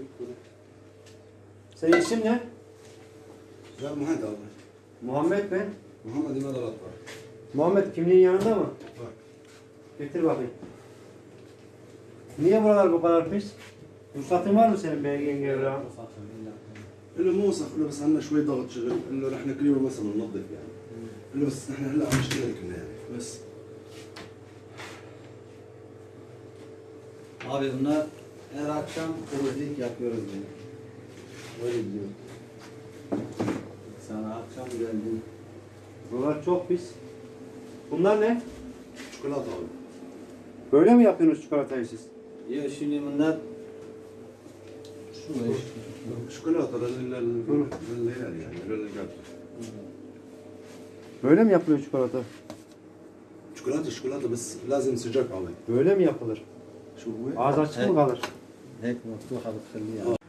Senin isim ne? Ben Muhammed abi. Muhammed mi? Muhammed İmad Alat var. Muhammed kimliğin yanında mı? Var. Getir bakayım. Niye buralar bu kadar pis? Ruhsatın var mı senin belgen evrağı? قال له مو وسخ، قال له بس عندنا شوي ضغط شغل، قال له رح كل يوم مثلا ننظف يعني. قال له بس نحن هلا عم نشتغل كنا يعني بس. Abi bunlar her akşam temizlik yapıyoruz diyor. Öyle diyor. Sana akşam geldim. Buralar çok pis. Bunlar ne? Çikolata abi. Böyle mi yapıyorsunuz çikolatayı siz? Ya şimdi bunlar şu iş. شوكولاته للليالي يعني للقلب. Böyle mi yapılıyor çikolata? شوكولاته بس لازم سجاك عليه. Böyle mi yapılır? شو هو؟ Ağız açık mı kalır? Hep mutlu halı